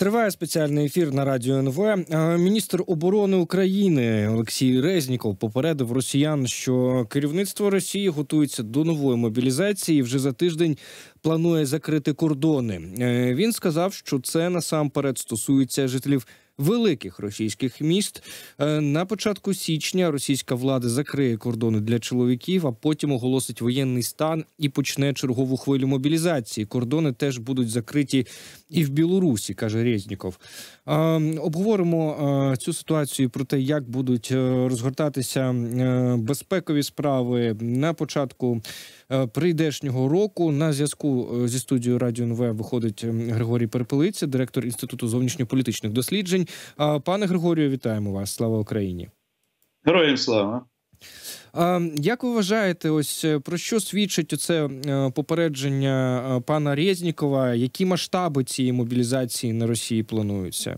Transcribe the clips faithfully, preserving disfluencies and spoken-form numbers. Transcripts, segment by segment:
Триває спеціальний ефір на Радіо ен ве. Міністр оборони України Олексій Резніков попередив росіян, що керівництво Росії готується до нової мобілізації і вже за тиждень планує закрити кордони. Він сказав, що це насамперед стосується жителів великих російських міст. На початку січня російська влада закриє кордони для чоловіків, а потім оголосить воєнний стан і почне чергову хвилю мобілізації. Кордони теж будуть закриті і в Білорусі, каже Резніков. Обговоримо цю ситуацію про те, як будуть розгортатися безпекові справи на початку прийдешнього року. На зв'язку зі студією Радіо ен ве виходить Григорій Перепелиця, директор Інституту зовнішньополітичних досліджень. Пане Григорію, вітаємо вас. Слава Україні. Героям слава. Як ви вважаєте, ось про що свідчить оце попередження пана Резнікова? Які масштаби цієї мобілізації на Росії плануються?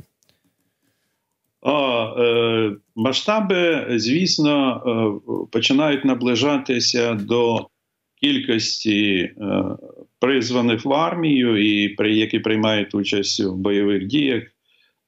О, е, масштаби, звісно, е, починають наближатися до кількості е, призваних в армію, і при, які приймають участь в бойових діях, е,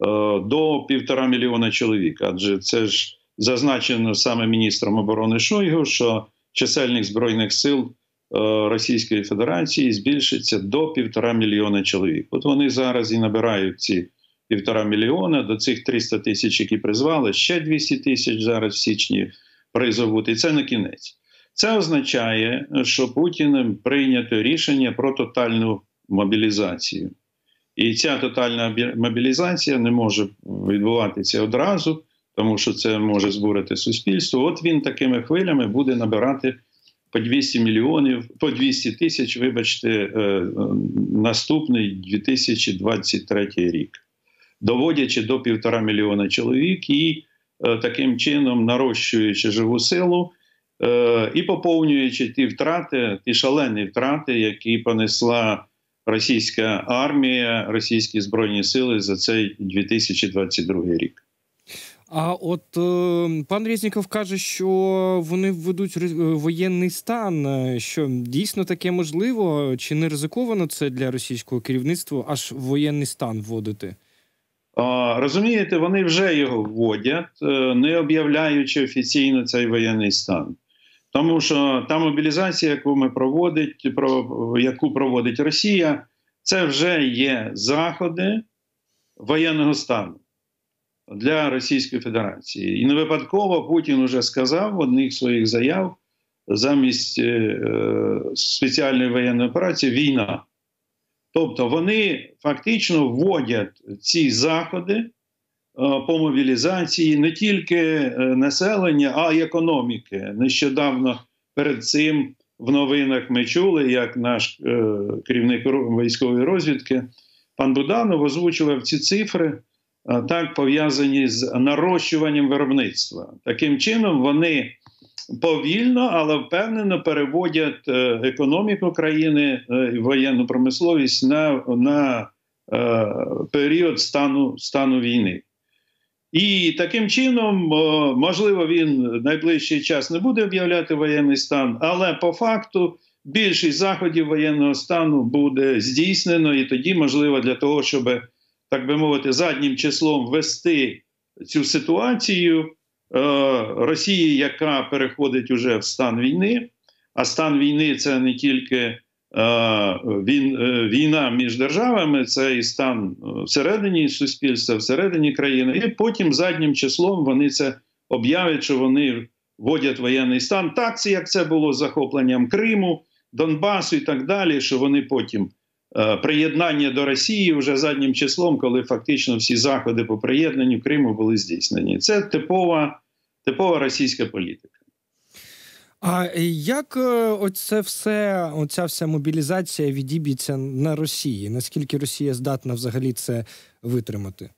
до півтора мільйона чоловік. Адже це ж зазначено саме міністром оборони Шойгу, що чисельність Збройних сил е, Російської Федерації збільшиться до півтора мільйона чоловік. От вони зараз і набирають ці півтора мільйона, до цих триста тисяч, які призвали, ще двісті тисяч зараз в січні призовуть, і це не кінець. Це означає, що Путіним прийнято рішення про тотальну мобілізацію. І ця тотальна мобілізація не може відбуватися одразу, тому що це може збурити суспільство. От він такими хвилями буде набирати по двісті мільйонів, по двісті тисяч, вибачте, наступний дві тисячі двадцять третій рік, доводячи до півтора мільйона чоловік і таким чином нарощуючи живу силу, і поповнюючи ті втрати, ті шалені втрати, які понесла російська армія, російські збройні сили за цей дві тисячі двадцять другий рік. А от е, пан Резніков каже, що вони введуть воєнний стан. Що дійсно таке можливо? Чи не ризиковано це для російського керівництва аж воєнний стан вводити? Розумієте, вони вже його вводять, не об'являючи офіційно цей воєнний стан. Тому що та мобілізація, яку ми проводить, про, яку проводить Росія, це вже є заходи воєнного стану для Російської Федерації. І не випадково Путін уже сказав в одних своїх заяв, замість е, спеціальної воєнної операції – війна. Тобто вони фактично вводять ці заходи е, по мобілізації не тільки населення, а й економіки. Нещодавно перед цим в новинах ми чули, як наш е, керівник військової розвідки пан Буданов озвучував ці цифри, е, так пов'язані з нарощуванням виробництва. Таким чином вони повільно, але впевнено переводять е, економіку країни, е, воєнну промисловість на, на е, період стану, стану війни. І таким чином, е, можливо, він в найближчий час не буде об'являти воєнний стан, але по факту більшість заходів воєнного стану буде здійснено, і тоді, можливо, для того, щоб, так би мовити, заднім числом ввести цю ситуацію, Росії, яка переходить уже в стан війни, а стан війни – це не тільки е, він, е, війна між державами, це і стан всередині суспільства, всередині країни, і потім заднім числом вони це об'являть, що вони вводять воєнний стан. Так, це, як це було з захопленням Криму, Донбасу і так далі, що вони потім е, приєднання до Росії вже заднім числом, коли фактично всі заходи по приєднанню Криму були здійснені. Це типова, типова російська політика. А як оце все, оця вся мобілізація відіб'ється на Росії? Наскільки Росія здатна взагалі це витримати?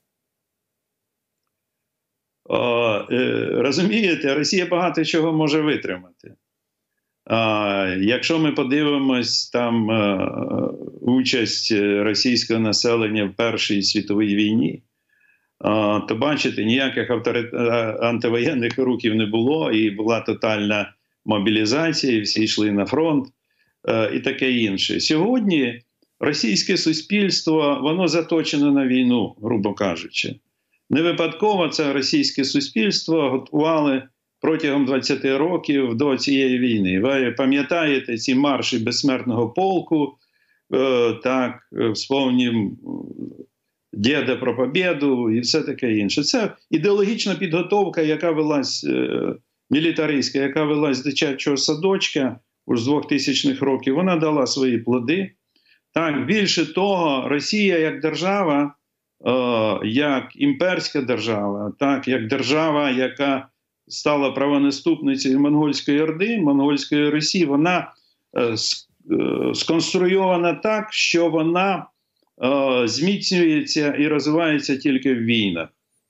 О, е, розумієте, Росія багато чого може витримати. А, якщо ми подивимось там е, участь російського населення в Першій світовій війні, а, то бачите, ніяких авторит... антивоєнних рухів не було, і була тотальна мобілізація, всі йшли на фронт е, і таке інше. Сьогодні російське суспільство, воно заточене на війну, грубо кажучи. Не випадково це російське суспільство готували протягом двадцяти років до цієї війни. Ви пам'ятаєте ці марші безсмертного полку, е, так, вспомнім «Дєда про побєду» і все таке інше. Це ідеологічна підготовка, яка велась, е, мілітаристська, яка велась з дитячого садочка з двохтисячних років, вона дала свої плоди. Так, більше того, Росія як держава, е, як імперська держава, так, як держава, яка стала правонаступницею Монгольської Орди, Монгольської Русі, вона е, е, сконструйована так, що вона е, зміцнюється і розвивається тільки в війнах.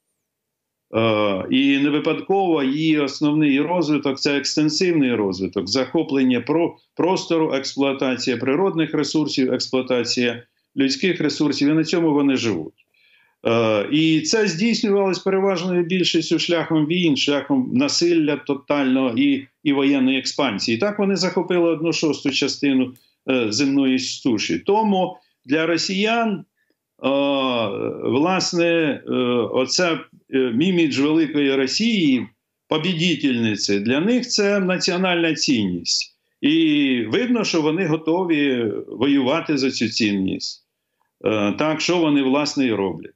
Е, і не випадково її основний розвиток – це екстенсивний розвиток, захоплення про, простору, експлуатація природних ресурсів, експлуатація людських ресурсів, і на цьому вони живуть. Е, і це здійснювалось переважною більшістю шляхом війн, шляхом насилля тотального і, і воєнної експансії. І так вони захопили одну шосту частину е, земної суші. Тому для росіян, е, власне, е, оце імідж великої Росії, побідітельниці, для них це національна цінність. І видно, що вони готові воювати за цю цінність. Е, так, що вони, власне, і роблять.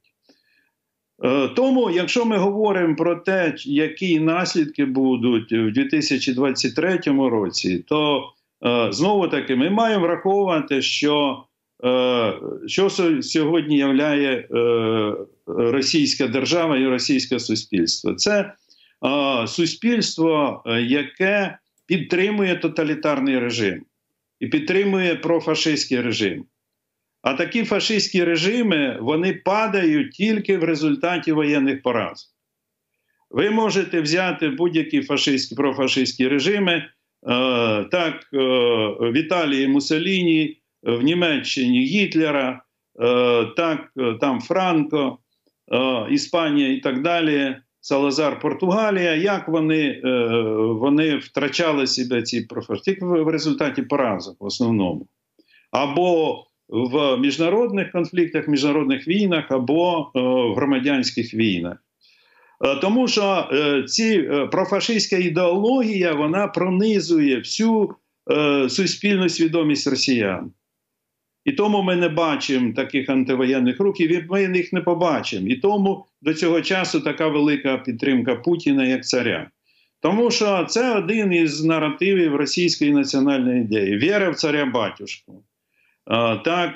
Тому, якщо ми говоримо про те, які наслідки будуть в дві тисячі двадцять третьому році, то е, знову-таки ми маємо враховувати, що, е, що сьогодні являє е, російська держава і російське суспільство. Це е, суспільство, яке підтримує тоталітарний режим і підтримує профашистський режим. А такі фашистські режими, вони падають тільки в результаті воєнних поразок. Ви можете взяти будь-які фашистські, профашистські режими, е, так, е, в Італії Муссоліні, в Німеччині Гітлера, е, так, там Франко, е, Іспанія і так далі, Салазар, Португалія, як вони, е, вони втрачали себе, ці профашисти, тільки в результаті поразок в основному. Або в міжнародних конфліктах, міжнародних війнах, або е, в громадянських війнах. Е, тому що е, ці е, профашистська ідеологія, вона пронизує всю е, суспільну свідомість росіян. І тому ми не бачимо таких антивоєнних рух, і ми їх не побачимо. І тому до цього часу така велика підтримка Путіна як царя. Тому що це один із наративів російської національної ідеї. Віра в царя-батюшку. Так,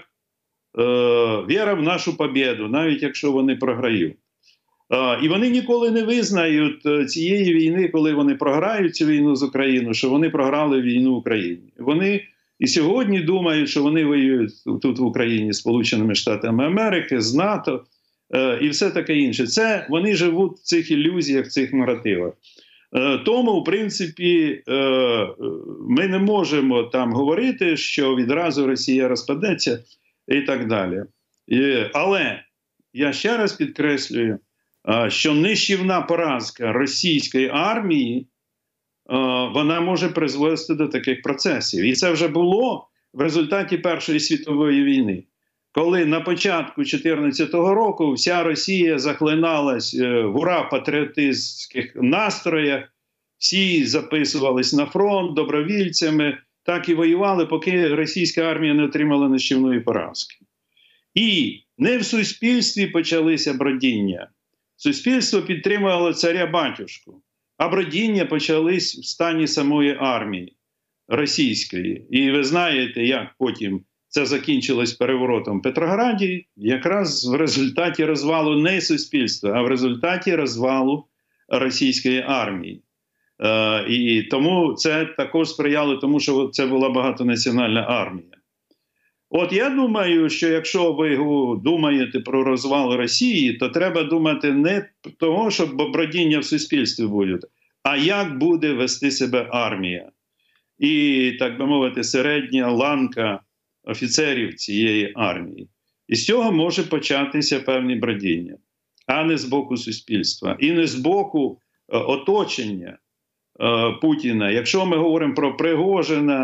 віра в нашу побєду, навіть якщо вони програють. І вони ніколи не визнають цієї війни, коли вони програють цю війну з Україною, що вони програли війну в Україні. Вони і сьогодні думають, що вони воюють тут в Україні з Сполученими Штатами Америки, з НАТО і все таке інше. Це вони живуть в цих ілюзіях, в цих наративах. Тому, в принципі, ми не можемо там говорити, що відразу Росія розпадеться і так далі. Але я ще раз підкреслюю, що нищівна поразка російської армії, вона може призвести до таких процесів. І це вже було в результаті Першої світової війни. Коли на початку дві тисячі чотирнадцятого року вся Росія захлиналась в ура-патріотистських настроях, всі записувались на фронт добровільцями, так і воювали, поки російська армія не отримала нищівної поразки. І не в суспільстві почалися бродіння. Суспільство підтримувало царя-батюшку, а бродіння почались в стані самої армії російської. І ви знаєте, як потім це закінчилось переворотом в Петрограді, якраз в результаті розвалу не суспільства, а в результаті розвалу російської армії. Е, і тому це також сприяло тому, що це була багатонаціональна армія. От я думаю, що якщо ви думаєте про розвал Росії, то треба думати не того, що бродіння в суспільстві буде, а як буде вести себе армія. І, так би мовити, середня ланка офіцерів цієї армії. І з цього може початися певні бродіння, а не з боку суспільства. І не з боку е, оточення е, Путіна. Якщо ми говоримо про Пригожина,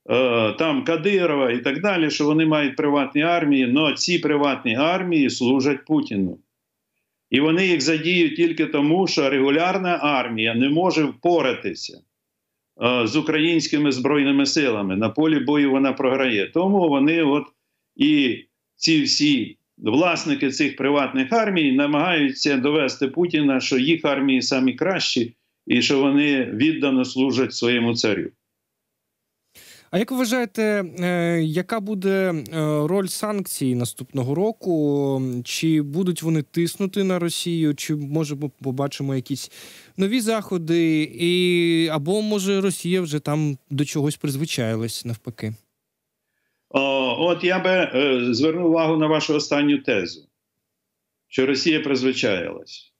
там Кадирова і так далі, що вони мають приватні армії, але ці приватні армії служать Путіну. І вони їх задіють тільки тому, що регулярна армія не може впоратися з українськими збройними силами. На полі бою вона програє. Тому вони от і ці всі власники цих приватних армій намагаються довести Путіна, що їх армії самі кращі і що вони віддано служать своєму царю. А як ви вважаєте, яка буде роль санкцій наступного року? Чи будуть вони тиснути на Росію, чи, може, побачимо якісь нові заходи, і або, може, Росія вже там до чогось призвичаїлась навпаки? О, от я би е, звернув увагу на вашу останню тезу, що Росія призвичаїлась.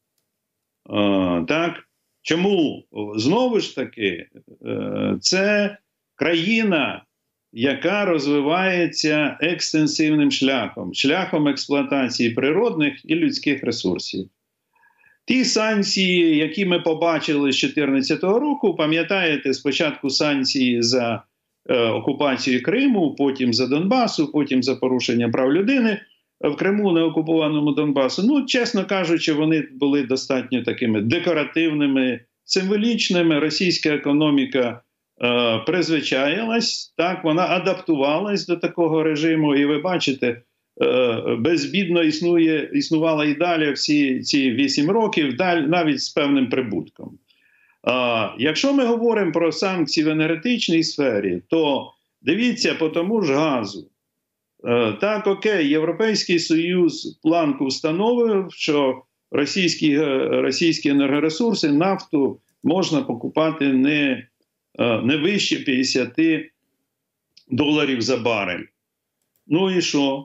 О, так? Чому? Знову ж таки, е, це країна, яка розвивається екстенсивним шляхом, шляхом експлуатації природних і людських ресурсів. Ті санкції, які ми побачили з дві тисячі чотирнадцятого року, пам'ятаєте, спочатку санкції за е, окупацію Криму, потім за Донбасу, потім за порушення прав людини в Криму, на окупованому Донбасу. Ну, чесно кажучи, вони були достатньо такими декоративними, символічними. Російська економіка е, призвичаїлась, так, вона адаптувалась до такого режиму, і ви бачите, безбідно існує, існувала і далі всі ці вісім років, навіть з певним прибутком. А, якщо ми говоримо про санкції в енергетичній сфері, то дивіться по тому ж газу. А, так, окей, Європейський Союз планку встановив, що російські, російські енергоресурси, нафту можна покупати не, не вище п'ятдесят доларів за барель. Ну і що?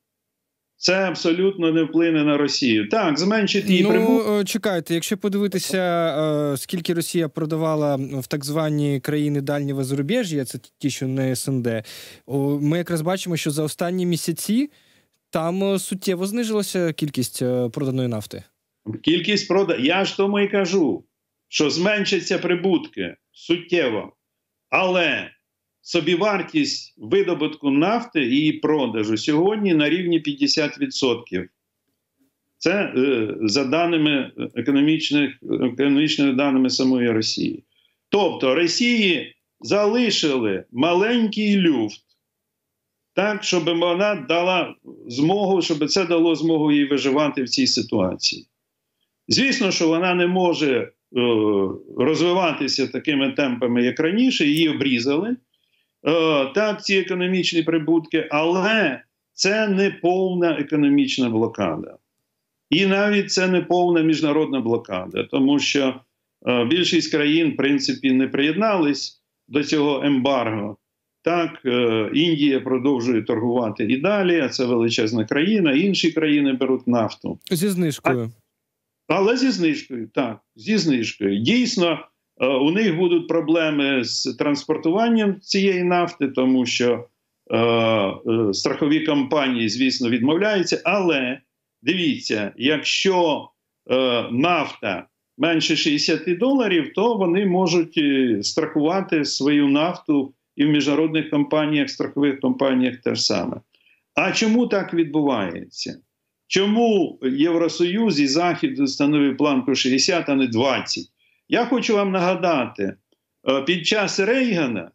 Це абсолютно не вплине на Росію. Так, зменшить її ну, прибуток. Чекайте, якщо подивитися, скільки Росія продавала в так звані країни дальнього зарубіжжя, це ті, що не ес ен де, ми якраз бачимо, що за останні місяці там суттєво знижилася кількість проданої нафти. Кількість проданої. Я ж тому і кажу, що зменшаться прибутки суттєво. Але собівартість видобутку нафти і її продажу сьогодні на рівні п'ятдесят відсотків. Це е, за даними економічних, економічними даними самої Росії. Тобто Росії залишили маленький люфт, так, щоб вона дала змогу, щоб це дало змогу їй виживати в цій ситуації. Звісно, що вона не може е, розвиватися такими темпами, як раніше, її обрізали. Так, ці економічні прибутки, але це не повна економічна блокада. І навіть це не повна міжнародна блокада, тому що е, більшість країн, в принципі, не приєднались до цього ембарго. Так, е, Індія продовжує торгувати і далі, а це величезна країна, інші країни беруть нафту. Зі знижкою. А, але зі знижкою, так, зі знижкою. Дійсно, у них будуть проблеми з транспортуванням цієї нафти, тому що е, е, страхові компанії, звісно, відмовляються. Але, дивіться, якщо е, нафта менше шістдесят доларів, то вони можуть страхувати свою нафту і в міжнародних компаніях, страхових компаніях те ж саме. А чому так відбувається? Чому Євросоюз і Захід встановив планку шістдесят, а не двадцять? Я хочу вам нагадати, під час Рейгана,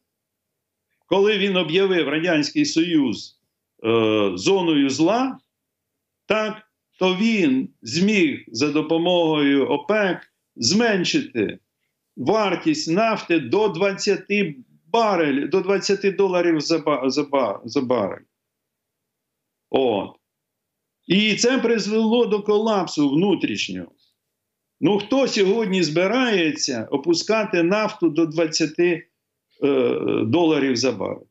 коли він об'явив Радянський Союз е, зоною зла, так, то він зміг за допомогою ОПЕК зменшити вартість нафти до двадцяти барель, до двадцяти доларів за, за, за барель. От. І це призвело до колапсу внутрішнього. Ну, хто сьогодні збирається опускати нафту до двадцяти е, доларів за барель?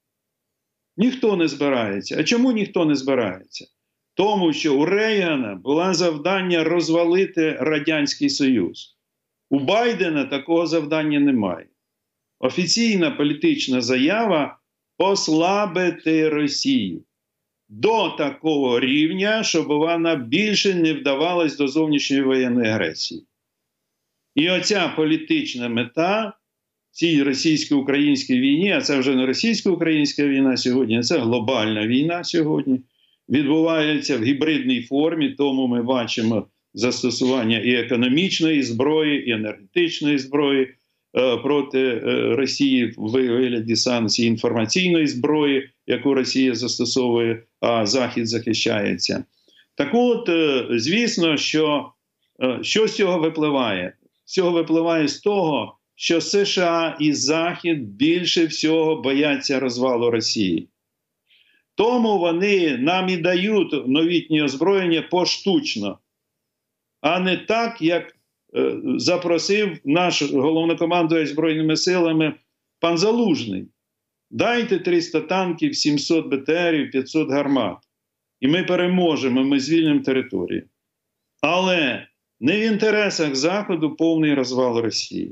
Ніхто не збирається. А чому ніхто не збирається? Тому що у Рейгана було завдання розвалити Радянський Союз. У Байдена такого завдання немає. Офіційна політична заява – послабити Росію до такого рівня, щоб вона більше не вдавалась до зовнішньої воєнної агресії. І оця політична мета цій російсько-українській війні, а це вже не російсько-українська війна сьогодні, це глобальна війна сьогодні, відбувається в гібридній формі, тому ми бачимо застосування і економічної зброї, і енергетичної зброї е, проти е, Росії в вигляді санкцій, інформаційної зброї, яку Росія застосовує, а Захід захищається. Так от, е, звісно, що, е, що з цього випливає? З цього випливає з того, що США і Захід більше всього бояться розвалу Росії. Тому вони нам і дають новітнє озброєння поштучно, а не так, як е, запросив наш головнокомандувач Збройними силами пан Залужний. Дайте триста танків, сімсот Б Т Рів, п'ятсот гармат. І ми переможемо, ми звільнимо територію. Але не в інтересах Заходу повний розвал Росії.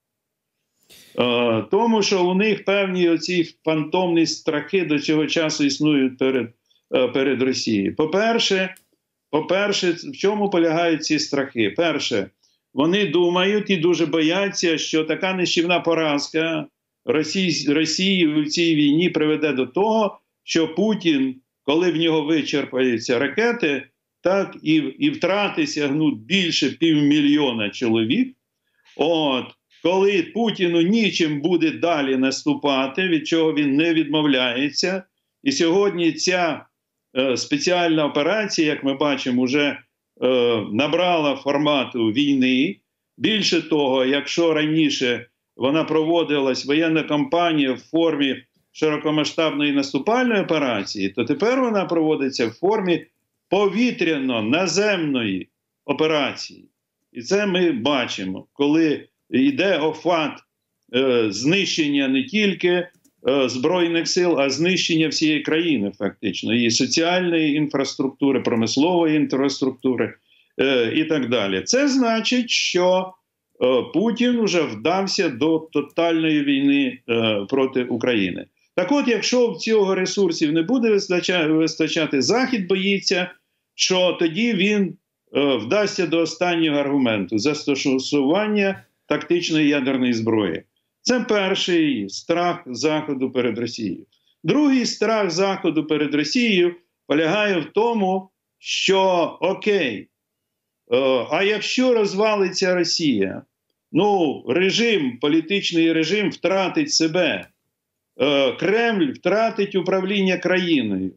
Е, тому що у них певні оці фантомні страхи до цього часу існують перед, е, перед Росією. По-перше, по-перше, в чому полягають ці страхи? Перше, вони думають і дуже бояться, що така нищівна поразка Росії, Росії в цій війні приведе до того, що Путін, коли в нього вичерпаються ракети, так і, і втрати сягнуть більше півмільйона чоловік. От, коли Путіну нічим буде далі наступати, від чого він не відмовляється. І сьогодні ця е, спеціальна операція, як ми бачимо, вже е, набрала формату війни. Більше того, якщо раніше вона проводилась, воєнна кампанія в формі широкомасштабної наступальної операції, то тепер вона проводиться в формі повітряно-наземної операції. І це ми бачимо, коли йде охват е, знищення не тільки е, Збройних сил, а знищення всієї країни фактично, і соціальної інфраструктури, промислової інфраструктури е, і так далі. Це значить, що е, Путін вже вдався до тотальної війни е, проти України. Так от, якщо в цього ресурсів не буде вистачати, вистачати, Захід боїться, що тоді він е, вдасться до останнього аргументу – застосування тактичної ядерної зброї. Це перший страх Заходу перед Росією. Другий страх Заходу перед Росією полягає в тому, що окей, е, а якщо розвалиться Росія, ну, режим, політичний режим втратить себе, е, Кремль втратить управління країною.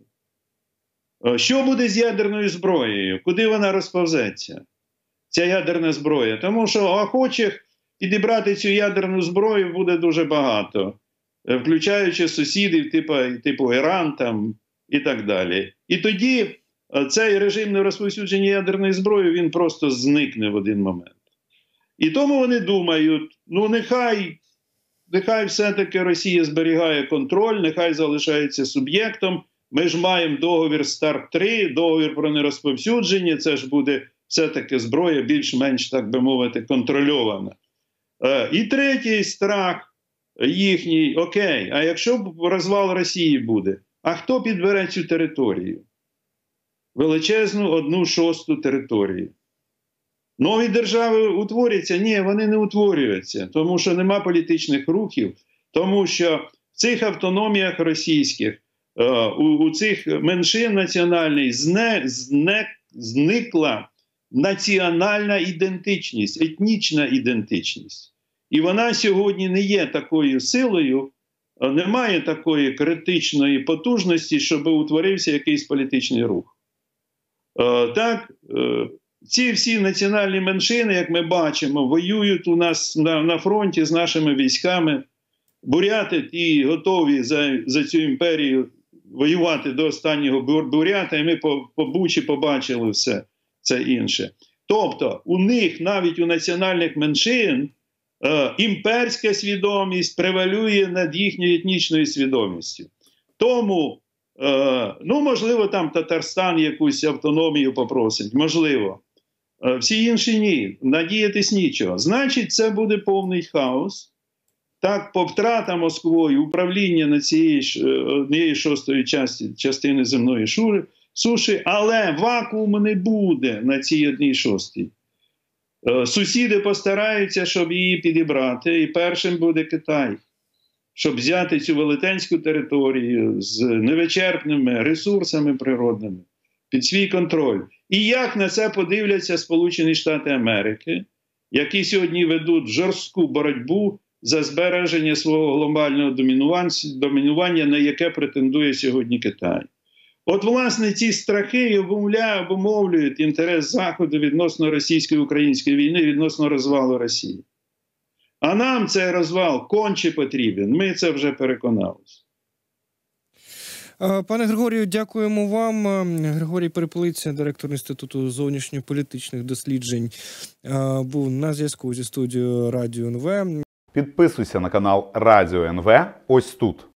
Е, що буде з ядерною зброєю? Куди вона розповзеться, ця ядерна зброя? Тому що охочих підібрати цю ядерну зброю буде дуже багато, включаючи сусідів типу, типу Іран там, і так далі. І тоді цей режим нерозповсюдження ядерної зброї, він просто зникне в один момент. І тому вони думають, ну нехай, нехай все-таки Росія зберігає контроль, нехай залишається суб'єктом, ми ж маємо договір старт три, договір про нерозповсюдження, це ж буде все-таки зброя більш-менш, так би мовити, контрольована. І третій страх їхній, окей, а якщо розвал Росії буде, а хто підбере цю територію? Величезну одну шосту територію. Нові держави утворяться? Ні, вони не утворюються, тому що нема політичних рухів, тому що в цих автономіях російських, у, у цих меншин національних зне, зне, зникла національна ідентичність, етнічна ідентичність. І вона сьогодні не є такою силою, немає такої критичної потужності, щоб утворився якийсь політичний рух. Так, ці всі національні меншини, як ми бачимо, воюють у нас на, на фронті з нашими військами. Буряти ті готові за, за цю імперію воювати до останнього бурята, і ми по, по Бучі побачили все це інше. Тобто у них, навіть у національних меншин, е, імперська свідомість превалює над їхньою етнічною свідомістю. Тому, е, ну, можливо, там Татарстан якусь автономію попросить, можливо. Е, всі інші ні, надіятись нічого. Значить, це буде повний хаос. Так, по втрата Москвою управління на цієї однієї шостої часті, частини земної шури, суші, але вакууму не буде на цій одній шостій. Сусіди постараються, щоб її підібрати, і першим буде Китай, щоб взяти цю велетенську територію з невичерпними ресурсами природними під свій контроль. І як на це подивляться Сполучені Штати Америки, які сьогодні ведуть жорстку боротьбу за збереження свого глобального домінування, на яке претендує сьогодні Китай. От, власне, ці страхи обумовлюють інтерес Заходу відносно російсько-української війни, відносно розвалу Росії. А нам цей розвал конче потрібен. Ми це вже переконалися. Пане Григорію, дякуємо вам. Григорій Перепелиця, директор Інституту зовнішньополітичних досліджень, був на зв'язку зі студією Радіо ен ве. Підписуйся на канал Радіо ен ве ось тут.